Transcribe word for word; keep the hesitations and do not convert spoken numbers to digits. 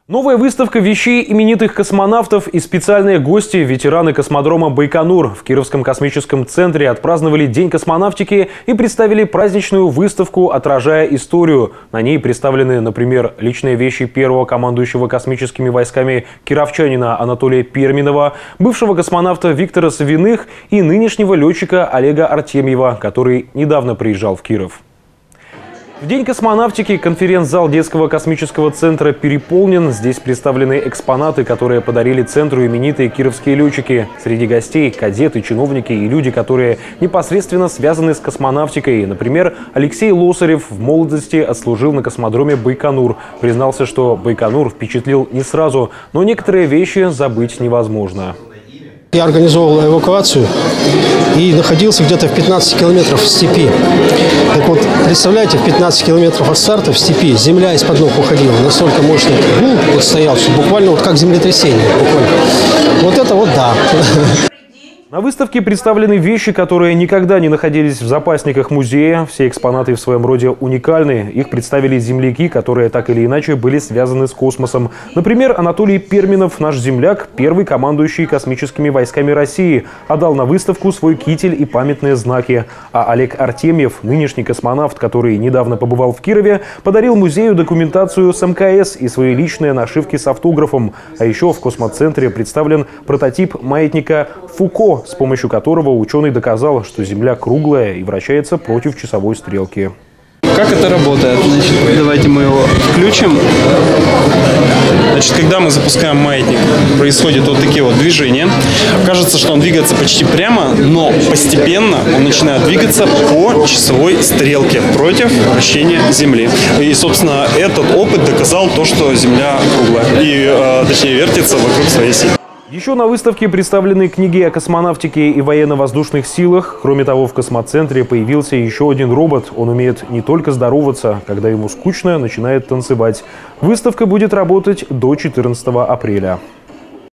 Новая выставка вещей именитых космонавтов и специальные гости – ветераны космодрома Байконур. В Кировском космическом центре отпраздновали День космонавтики и представили праздничную выставку, отражая историю. На ней представлены, например, личные вещи первого командующего космическими войсками кировчанина Анатолия Перминова, бывшего космонавта Виктора Савиных и нынешнего летчика Олега Артемьева, который недавно приезжал в Киров. В День космонавтики конференц-зал детского космического центра переполнен. Здесь представлены экспонаты, которые подарили центру именитые кировские летчики. Среди гостей – кадеты, чиновники и люди, которые непосредственно связаны с космонавтикой. Например, Алексей Лосарев в молодости отслужил на космодроме Байконур. Признался, что Байконур впечатлил не сразу, но некоторые вещи забыть невозможно. Я организовал эвакуацию и находился где-то в пятнадцати километрах в степи. Так вот, представляете, в пятнадцати километрах от старта в степи земля из-под ног уходила. Настолько мощный гул вот стоял, что буквально вот как землетрясение. Буквально. Вот это вот да. На выставке представлены вещи, которые никогда не находились в запасниках музея. Все экспонаты в своем роде уникальны. Их представили земляки, которые так или иначе были связаны с космосом. Например, Анатолий Перминов, наш земляк, первый командующий космическими войсками России, отдал на выставку свой китель и памятные знаки. А Олег Артемьев, нынешний космонавт, который недавно побывал в Кирове, подарил музею документацию с эм ка эс и свои личные нашивки с автографом. А еще в космоцентре представлен прототип маятника Фуко, с помощью которого ученый доказал, что Земля круглая и вращается против часовой стрелки. Как это работает? Значит, давайте мы его включим. Значит, когда мы запускаем маятник, происходят вот такие вот движения. Кажется, что он двигается почти прямо, но постепенно он начинает двигаться по часовой стрелке против вращения Земли. И, собственно, этот опыт доказал то, что Земля круглая и, э, точнее, вертится вокруг своей оси. Еще на выставке представлены книги о космонавтике и военно-воздушных силах. Кроме того, в космоцентре появился еще один робот. Он умеет не только здороваться, когда ему скучно, начинает танцевать. Выставка будет работать до четырнадцатого апреля.